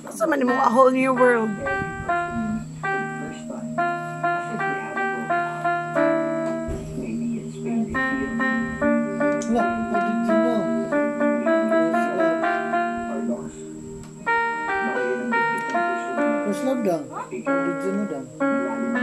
Sa man mo a whole new world. Wala, original. First love lang. Original lang.